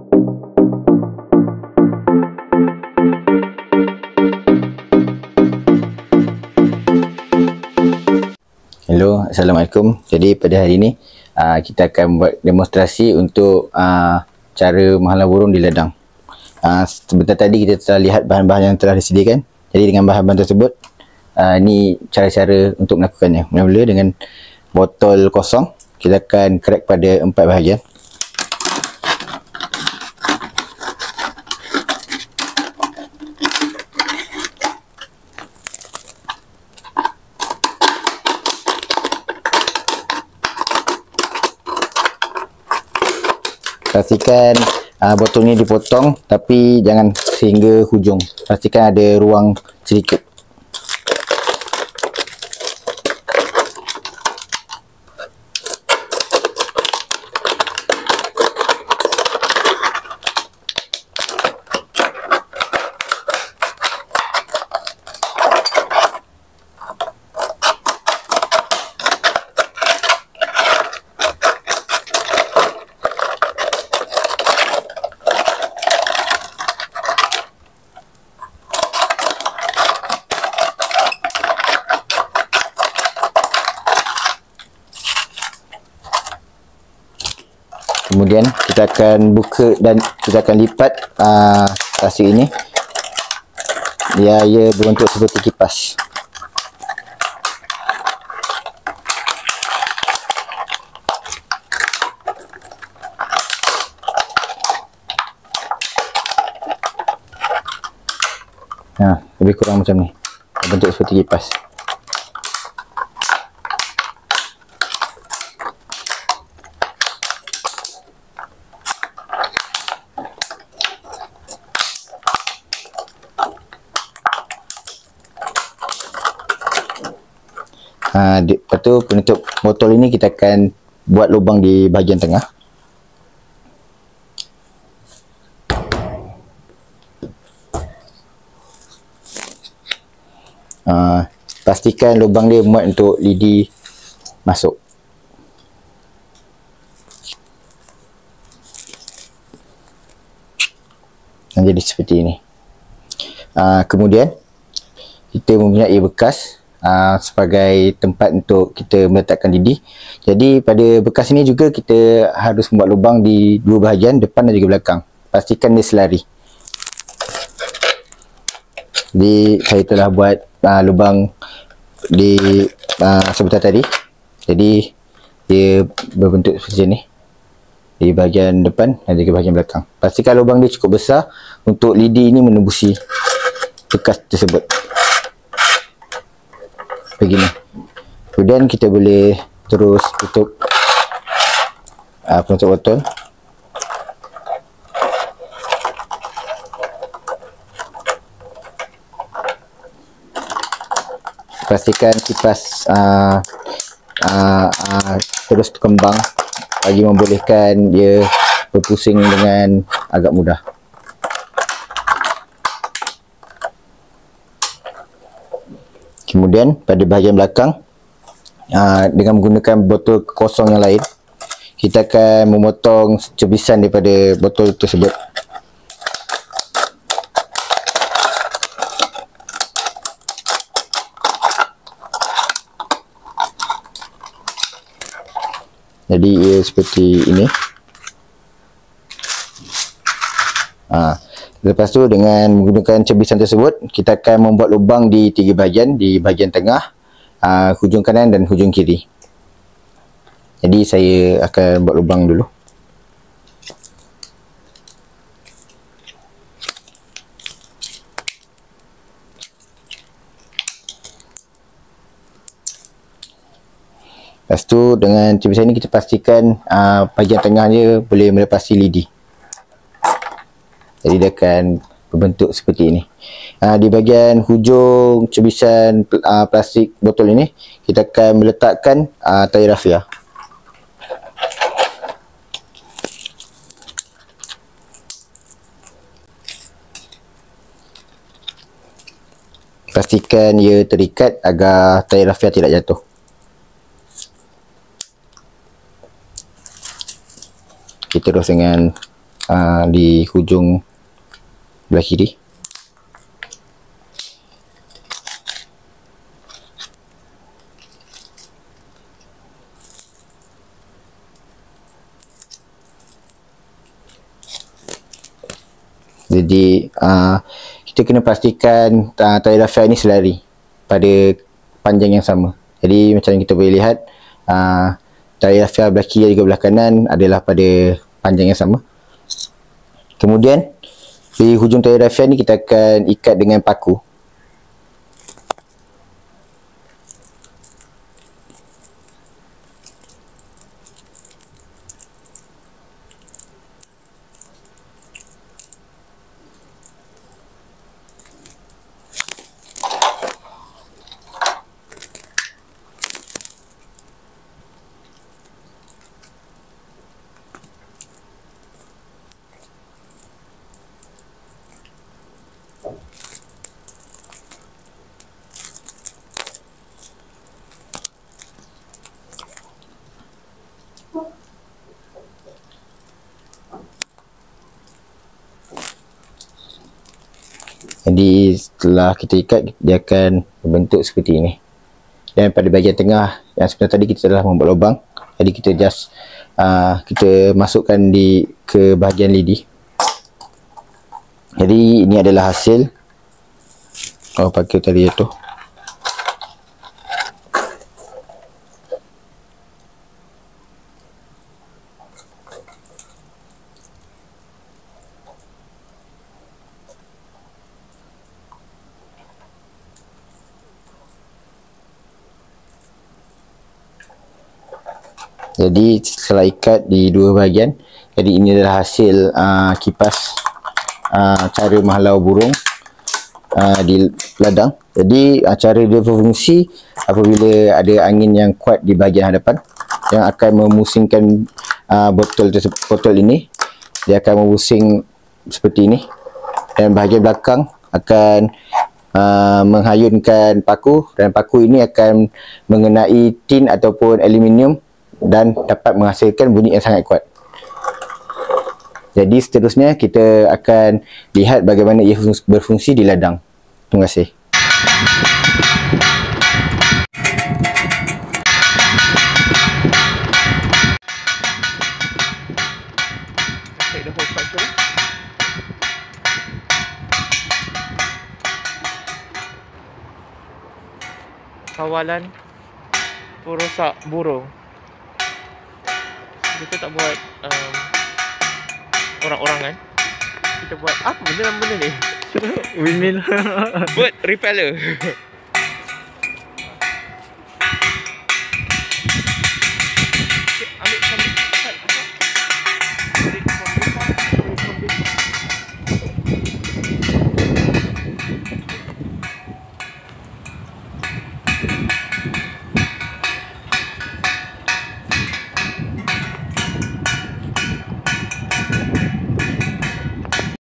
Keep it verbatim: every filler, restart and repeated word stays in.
Hello, Assalamualaikum. Jadi pada hari ini uh, kita akan buat demonstrasi untuk uh, cara menghalau burung di ladang. Uh, sebentar tadi kita telah lihat bahan-bahan yang telah disediakan. Jadi dengan bahan-bahan tersebut, uh, ini cara-cara untuk melakukannya. Mula-mula dengan botol kosong, kita akan crack pada empat bahagian. Pastikan uh, botol ni dipotong, tapi jangan sehingga hujung. Pastikan ada ruang sedikit. Kemudian kita akan buka dan kita akan lipat uh, plastik ini. Dia, ia berbentuk seperti kipas. Nah, lebih kurang macam ni. Bentuk seperti kipas. Ha, di, lepas tu penutup botol ini kita akan buat lubang di bahagian tengah. Ha, pastikan lubang dia muat untuk lidi masuk. Dan jadi seperti ini. Ha, kemudian kita mempunyai bekas Uh, sebagai tempat untuk kita meletakkan lidi. Jadi pada bekas ini juga kita harus membuat lubang di dua bahagian, depan dan juga belakang. Pastikan dia selari. Jadi saya telah buat uh, lubang di uh, sebentar tadi. Jadi dia berbentuk seperti ini di bahagian depan dan juga bahagian belakang. Pastikan lubang dia cukup besar untuk lidi ini menembusi bekas tersebut. Begini. Kemudian kita boleh terus tutup uh, penutup botol. Pastikan kipas uh, uh, uh, terus berkembang bagi membolehkan dia berpusing dengan agak mudah. Kemudian pada bahagian belakang, aa, dengan menggunakan botol kosong yang lain, kita akan memotong cebisan daripada botol tersebut. Jadi ia seperti ini. Aa. Lepas tu dengan menggunakan cebisan tersebut, kita akan membuat lubang di tiga bahagian, di bahagian tengah, uh, hujung kanan dan hujung kiri. Jadi saya akan buat lubang dulu. Lepas tu dengan cebisan ini kita pastikan uh, bahagian tengah dia boleh melepasi lidi. Jadi dia akan berbentuk seperti ini. Ha, di bahagian hujung cebisan uh, plastik botol ini, kita akan meletakkan uh, tali rafia. Pastikan ia terikat agar tali rafia tidak jatuh. Kita terus dengan uh, di hujung belah kiri. Jadi uh, kita kena pastikan uh, tali rafia ni selari pada panjang yang sama. Jadi macam yang kita boleh lihat, uh, tali rafia belah kiri dan juga belah kanan adalah pada panjang yang sama. Kemudian di hujung tali rafia ni kita akan ikat dengan paku. Jadi setelah kita ikat, dia akan berbentuk seperti ini. Dan pada bahagian tengah yang sebenarnya tadi kita telah membuat lubang, jadi kita just uh, kita masukkan di ke bahagian lidi. Jadi ini adalah hasil oh pakai tali itu. Jadi setelah ikat di dua bahagian, jadi ini adalah hasil uh, kipas uh, cara menghalau burung uh, di ladang. Jadi uh, cara dia berfungsi apabila ada angin yang kuat di bahagian hadapan yang akan memusingkan uh, botol tersebut, botol ini, dia akan memusing seperti ini, dan bahagian belakang akan uh, menghayunkan paku, dan paku ini akan mengenai tin ataupun aluminium dan dapat menghasilkan bunyi yang sangat kuat. Jadi seterusnya kita akan lihat bagaimana ia berfungsi di ladang. Terima kasih. Kawalan perosak burung. Kita tak buat um, orang-orangan. Kita buat apa benda nama benda ni? Windmill. Bird repeller.